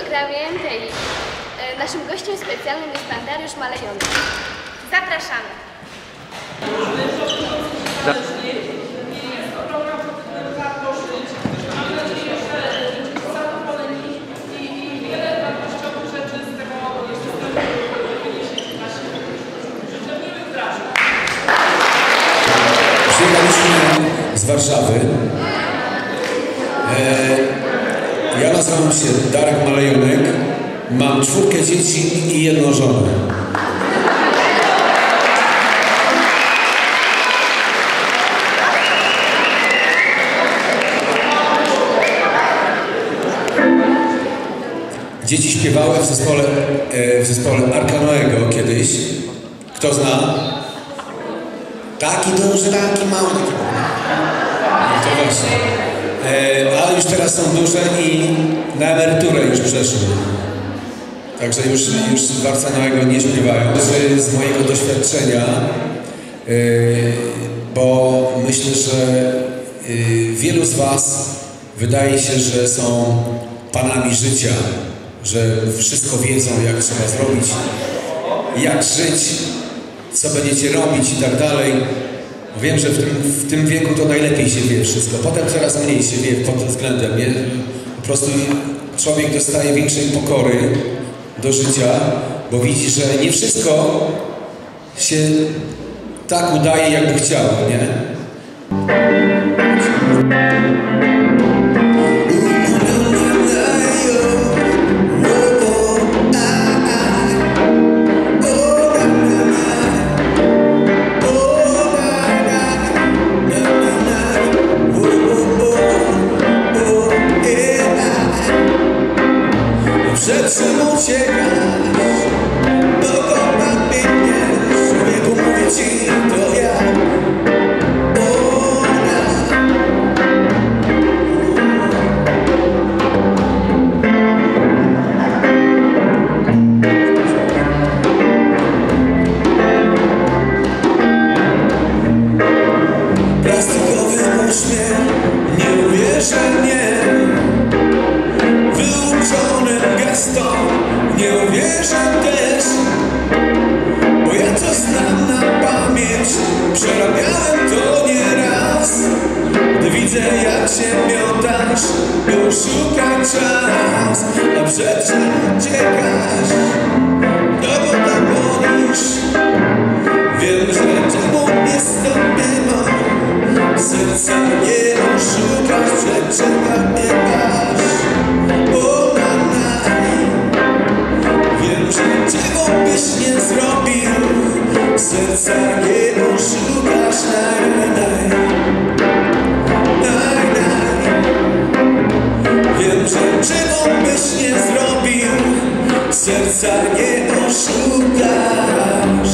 programie MTI. Naszym gościem specjalnym jest pan Dariusz Malejony. Zapraszamy. Przyjechaliśmy z Warszawy. Ja nazywam się Darek Malejonek. Mam 4 dzieci i 1 żonę. Dzieci śpiewały w zespole Arka Noego kiedyś. Kto zna? Taki duży, taki mały. No to właśnie. Ale już teraz są duże i na emeryturę już przeszły. Także już z Arka Noego nie śpiewają. Z mojego doświadczenia, bo myślę, że wielu z was wydaje się, że są panami życia, że wszystko wiedzą, jak trzeba zrobić, jak żyć, co będziecie robić i tak dalej. Wiem, że w tym wieku to najlepiej się wie wszystko. Potem coraz mniej się wie pod tym względem. Nie? Po prostu człowiek dostaje większej pokory do życia, bo widzi, że nie wszystko się tak udaje, jakby chciało, nie? Przed czym uciekasz? Dokąd tak biegniesz? Człowieku, mówię ci, to ja. Plastikowy uśmiech, nie uwierzę mnie. Wyuczonym gestom nie uwierzę też, bo ja to znam na pamięć. Przerabiałem to nieraz. Gdy widzę, jak się miotasz, by oszukać czas. A przed czym uciekasz? Dokąd tak wolisz? Wiem, że czemu nie stąpimy. Serca nie oszukasz, przed czym tak biegasz. Wiem, że czego byś nie zrobił. Serca nie oszukasz, Wiem, że czego byś nie zrobił. Serca nie oszukasz.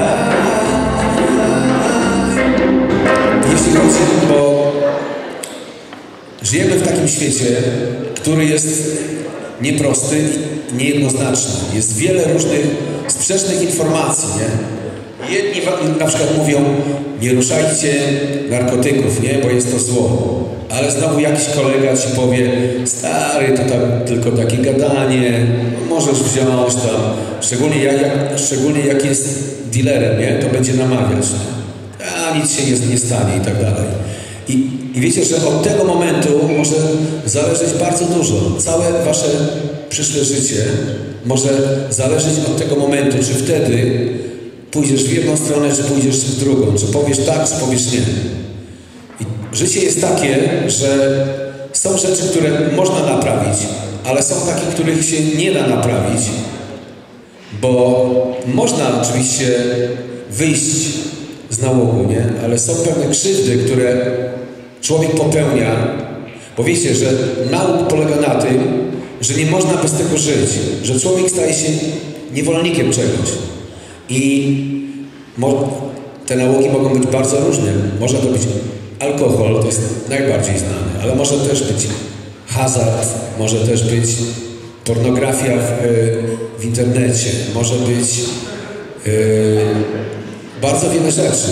Jeśli chodzi, bo żyjemy w takim świecie, który jest nieprosty i niejednoznaczny. Jest wiele różnych sprzecznych informacji, nie? Jedni na przykład mówią, nie ruszajcie narkotyków, nie? Bo jest to zło. Ale znowu jakiś kolega ci powie, stary, to tam tylko takie gadanie, możesz wziąć tam, szczególnie jak jest dealerem, nie? To będzie namawiać. A nic się nie stanie i tak dalej. I wiecie, że od tego momentu może zależeć bardzo dużo. Całe wasze przyszłe życie może zależeć od tego momentu, czy wtedy pójdziesz w jedną stronę, czy pójdziesz w drugą. Czy powiesz tak, czy powiesz nie. I życie jest takie, że są rzeczy, które można naprawić, ale są takie, których się nie da naprawić, bo można oczywiście wyjść z nałogu, nie? Ale są pewne krzywdy, które człowiek popełnia, bo wiecie, że nauk polega na tym, że nie można bez tego żyć, że człowiek staje się niewolnikiem czegoś. I te nałogi mogą być bardzo różne. Może to być alkohol, to jest najbardziej znany, ale może też być hazard, może też być pornografia w internecie, może być bardzo wiele rzeczy.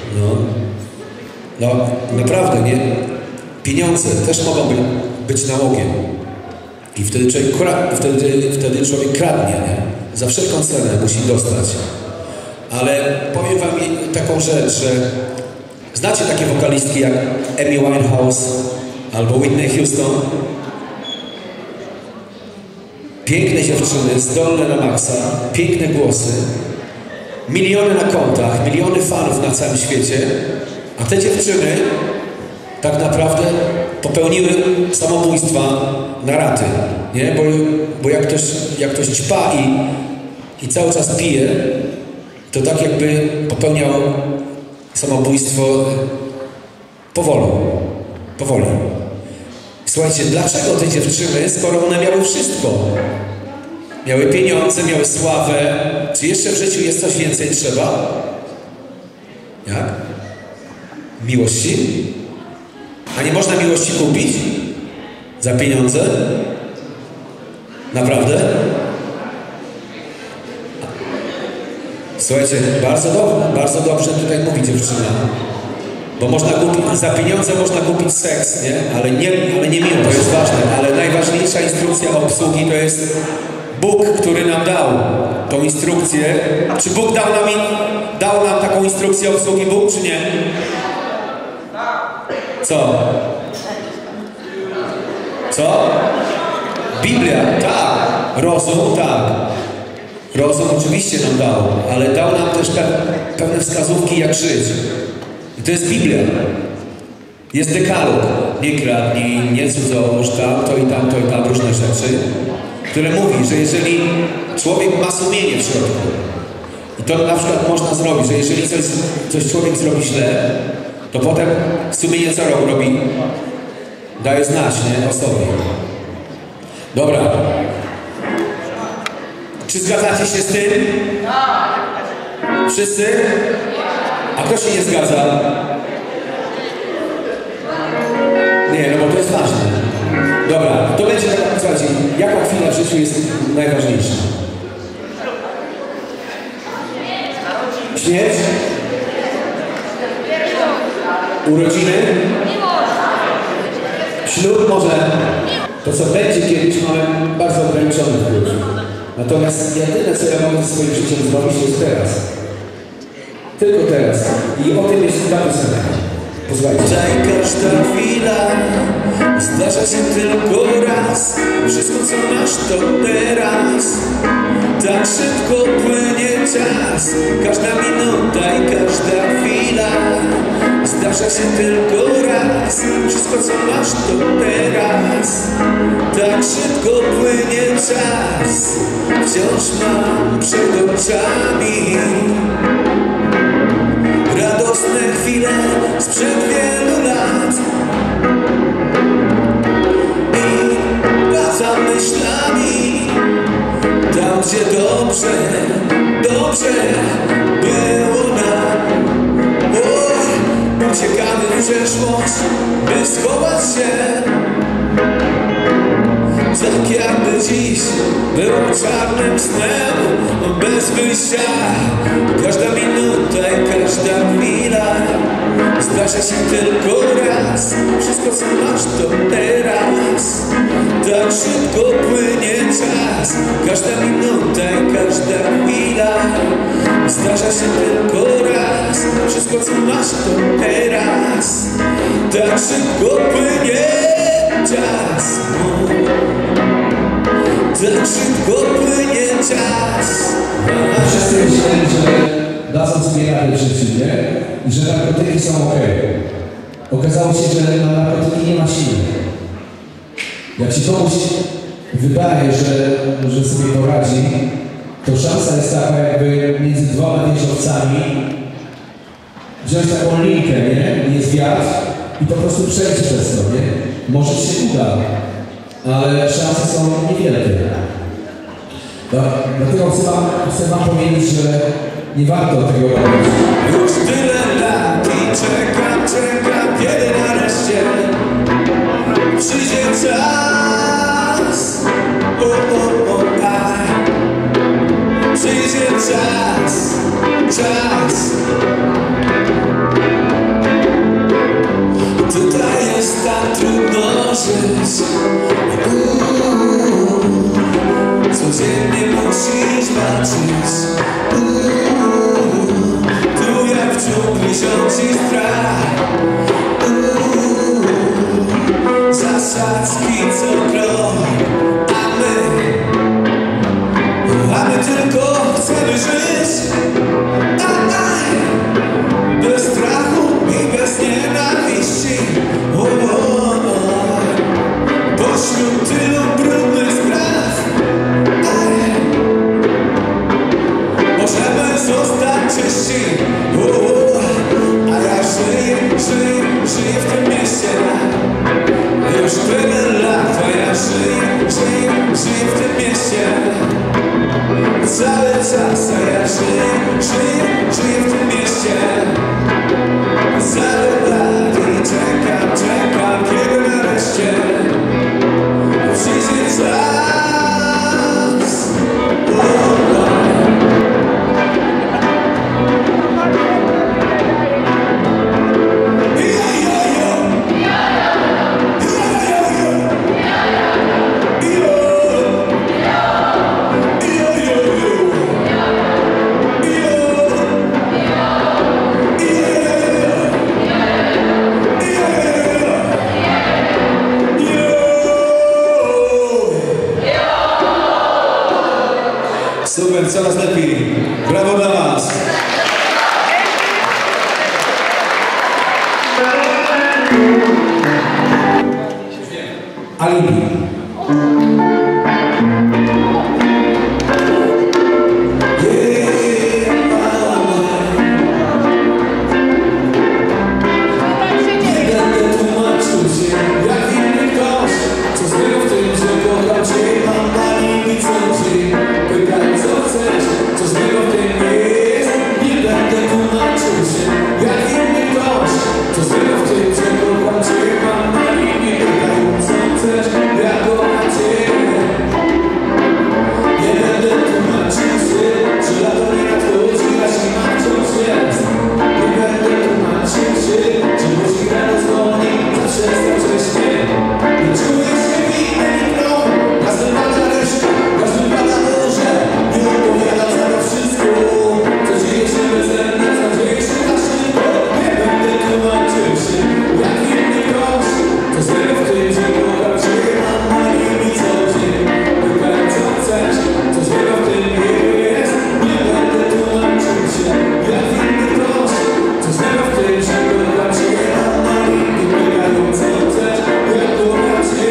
No naprawdę, nie? Pieniądze też mogą być nałogiem. I wtedy człowiek kradnie, nie? Za wszelką cenę musi dostać. Ale powiem wam taką rzecz, że znacie takie wokalistki jak Amy Winehouse albo Whitney Houston? Piękne dziewczyny, zdolne na maksa, piękne głosy, miliony na kontach, miliony fanów na całym świecie, a te dziewczyny tak naprawdę popełniły samobójstwa na raty, nie? Bo jak ktoś ćpa i cały czas pije, to tak jakby popełniał samobójstwo powoli. Słuchajcie, dlaczego te dziewczyny, skoro one miały wszystko? Miały pieniądze, miały sławę. Czy jeszcze w życiu jest coś więcej trzeba? Jak? Miłości? A nie można miłości kupić? Za pieniądze? Naprawdę? Słuchajcie, bardzo dobrze tutaj mówi dziewczyna. Bo można kupić, za pieniądze można kupić seks, nie? Ale nie miłość. To jest ważne. Ale najważniejsza instrukcja obsługi to jest Bóg, który nam dał tą instrukcję. Czy Bóg dał nam taką instrukcję obsługi Bóg, czy nie? Co? Biblia, tak. Rozum, tak. Rozum oczywiście nam dał, ale dał nam też pewne wskazówki, jak żyć. I to jest Biblia. Jest dekalog. Nie kradnij, nie cudzołóż, to i tam różne rzeczy, które mówi, że jeżeli człowiek ma sumienie w środku, i to na przykład można zrobić, że jeżeli coś człowiek zrobi źle, to potem sumienie co robi? Daje znać, nie? O sobie. Dobra. Czy zgadzacie się z tym? Wszyscy? A kto się nie zgadza? Nie, no bo to jest ważne. Dobra, to będzie taka, słuchajcie, jaka chwila w życiu jest najważniejsza? Śmierć? Urodziny? Ślub może? To co będzie kiedyś mamy bardzo ograniczony wpływ. Natomiast jedyne co ja mogę ze swoim życiem zrobić jest teraz. Tylko teraz. I o tym jest ta piosenka. Posłuchajcie. Każda chwila zdarza się tylko raz. Wszystko co masz to teraz. Tak szybko płynie czas. Każda minuta i każda chwila zdarza się tylko raz. Wszystko co masz to teraz. Tak szybko płynie czas. Wciąż mam przed oczami radosne chwile sprzed wielu lat. I wracam myślami tam, gdzie dobrze było nam. Uciekamy w przeszłość, by schować się. Tak jakby dziś było czarnym snem, bez wyjścia. Każda minuta i każda chwila zdarza się tylko raz. Wszystko co masz to teraz. Tak szybko płynie czas. Każda minuta i każda chwila zdarza się tylko raz. Wszystko co masz to teraz. Tak szybko płynie czas. Tak szybko płynie czas. Wszyscy myśleli, że dadzą sobie radę w życiu, nie? I że narkotyki są ok. Okazało się, że na narkotyki nie ma siły. Jak się komuś wydaje, że sobie poradzi, to szansa jest taka, jakby między dwoma wieżowcami wziąć taką linkę, nie? Jest wiatr i po prostu przejść przez to, nie? Może się uda, ale szanse są niewielkie. Dlatego chcę wam powiedzieć, że nie warto tego robić. Już tyle lat i czekam, kiedy nareszcie przyjdzie czas. Przyjdzie czas. Tutaj jest tak trudno żyć. ze mnie musisz walczyć. Tu jak w dżungli rządzi strach. Zasadzki co krok, a my tylko chcemy żyć. Bez strachu i bez nienawiści. Pośród tylu brudnych spraw możemy zostać czyści. A ja żyję w tym mieście. Już tyle lat, a ja żyję w tym mieście. Cały czas, a ja żyję w tym mieście. Cały lat i czekam, kiedy nareszcie przyjdzie czas. Super, coraz lepiej. Brawo dla was. Alibi. Nie będę tłumaczył się, jak inny ktoś, co zbył w tym, że kocham cię. Mam alibi co dzień. Co chcesz, co złego w tym jest. Nie będę tłumaczył się, jak inny ktoś, co złego w tym, że kocham cię. Mam na imię, pytaj, co chcesz, ja kocham cię. Nie będę tłumaczył się, że lato nie nadchodzi, a zima wciąż jest. Nie będę tłumaczył się, że musi rano dzwoni, zawsze jest wcześnie. Nie czuję się winny nitro, każdy pada resztę, każdy pada może. Nie odpowiadam za to wszystko, co dzieje się beze mnie, co dzieje się na szybko. Nie będę tłumaczył się, jak inny ktoś, co złego w tym, że kocham cię. Mam na imię co dzień, pytaj co chcesz, co złego w tym jest. Nie będę tłumaczył się, jak inny ktoś, co złego w tym, że kocham cię. Mam na imię, pytaj co chcesz, ja kocham cię.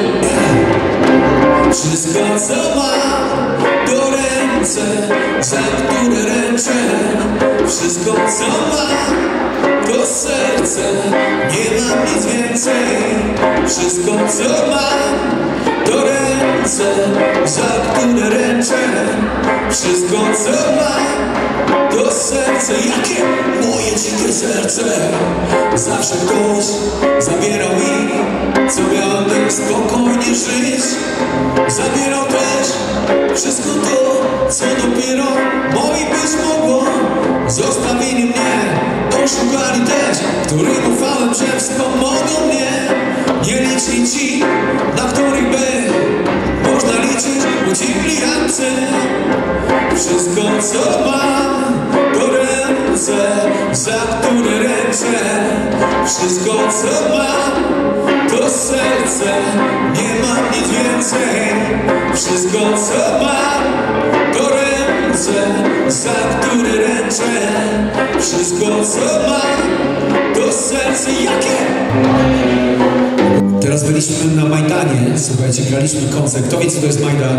Wszystko co mam do ręce, za które ręczę. Wszystko co mam to serce, nie mam nic więcej. Wszystko co mam to ręce, za które ręczę. Wszystko co mam to serce, jakie moje dzikie serce. Zawsze ktoś zabierał mi, co miałem tak spokojnie żyć. Zabierał też wszystko to, co dopiero moim być mogło. Zostawili mnie, oszukali też, którym ufałem, że wspomogą mnie. Nie liczni ci, na których by można liczyć, uciekli jacy. Wszystko co mam to ręce, za które ręczę. Wszystko co mam to serce, nie mam nic więcej. Wszystko co mam to ręce, za które ręczę. Wszystko co mam to serce, jakie? Teraz byliśmy na Majdanie, słuchajcie, graliśmy koncert. Kto wie, co to jest Majdan?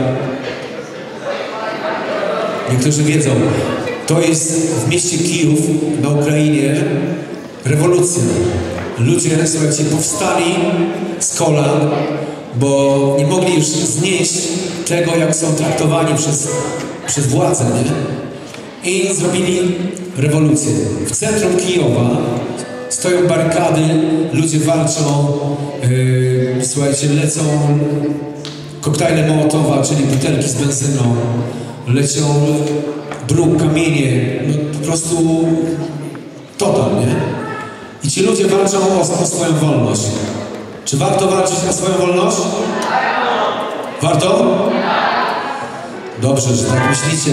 Niektórzy wiedzą. To jest w mieście Kijów na Ukrainie rewolucja. Ludzie, słuchajcie, powstali z kolan, bo nie mogli już znieść tego, jak są traktowani przez władzę, nie? I zrobili rewolucję. W centrum Kijowa stoją barykady, ludzie walczą, słuchajcie, lecą koktajle Mołotowa, czyli butelki z benzyną, lecią bruk, kamienie, no po prostu totalnie. I ci ludzie walczą o swoją wolność. Czy warto walczyć o swoją wolność? Warto? Dobrze, że tak myślicie.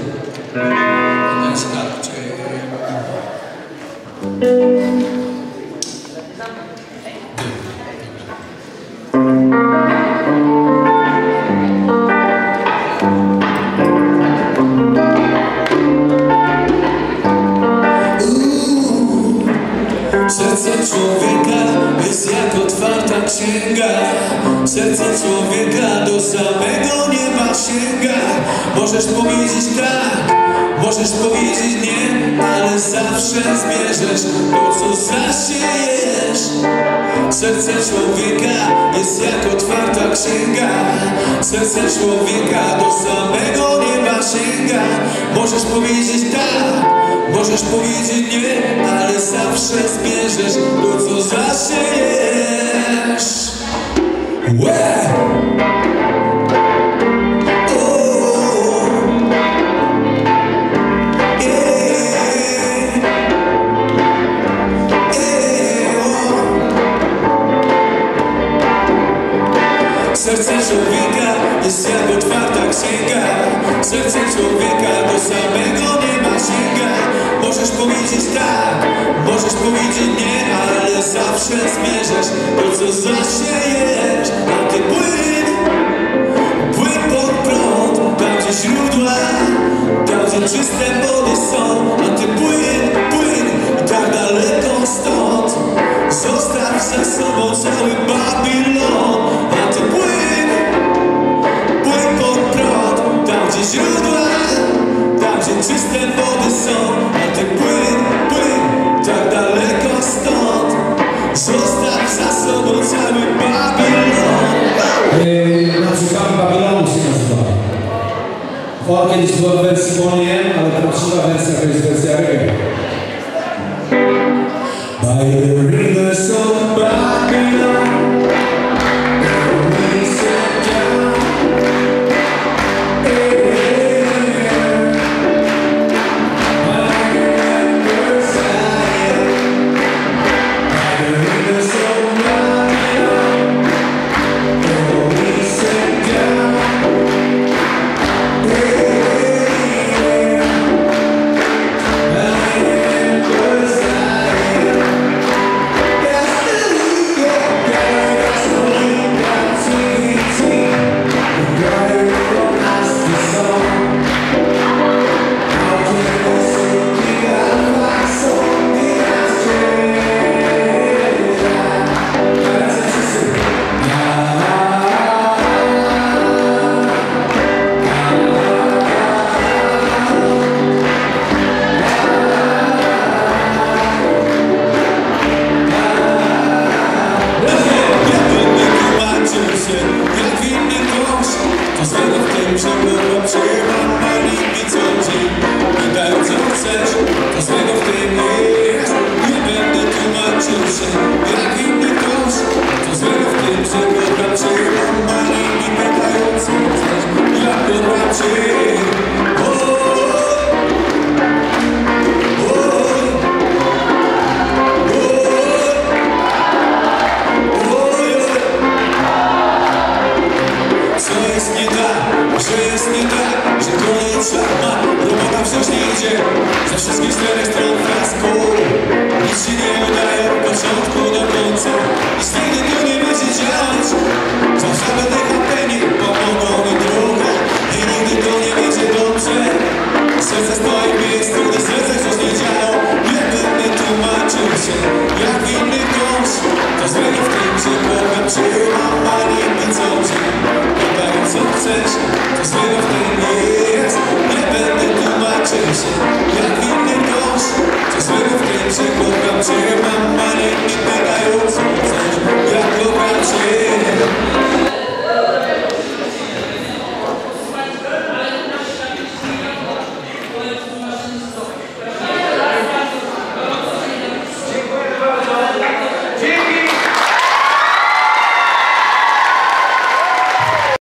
Serce człowieka jest jak otwarta księga. Serce człowieka do samego nieba sięga. Możesz powiedzieć tak, możesz powiedzieć nie, ale zawsze zbierzesz to, co zasiejesz. Serce człowieka jest jak otwarta księga. Serce człowieka do samego nieba sięga. Możesz powiedzieć tak, możesz powiedzieć nie, ale zawsze zbierzesz to, co zasiejesz. Serce człowieka jest jak otwarta księga. Serce człowieka do samego nieba sięga. Możesz powiedzieć tak, możesz powiedzieć nie, ale zawsze zmierzasz to, co zasiejesz. A ty płyn pod prąd, tam gdzie źródła, tam gdzie czyste wody są. A ty płyn i tak daleko stąd. Zostaw za sobą cały Babilon. A ty płyn pod prąd, tam gdzie źródła, tam gdzie czyste wody są. A ty płyn tak daleko stąd. Zostaw za sobą cały Babilon. Na przykład Babilonu się nazywa. O, kiedyś była w wersji Boniem, ale prawdziwa wersja to jest wersja reggae. By the rivers of Babylon, we sat down. Ze wszystkich 4 stron frasku. Nic się nie udaje od początku do końca. Nic nigdy tu nie będzie działać. Zawsze będę kapeni, pomogą mi drogę. I nigdy to nie będzie dobrze. Serce stoi w miejscu, gdy serce coś nie działo. Nie będę tłumaczył się jak inny gość. To złego w tym, że kocham cię, a nie widzą cię. Podają co chcesz, to złego w tym nie jest. Nie będę tłumaczył się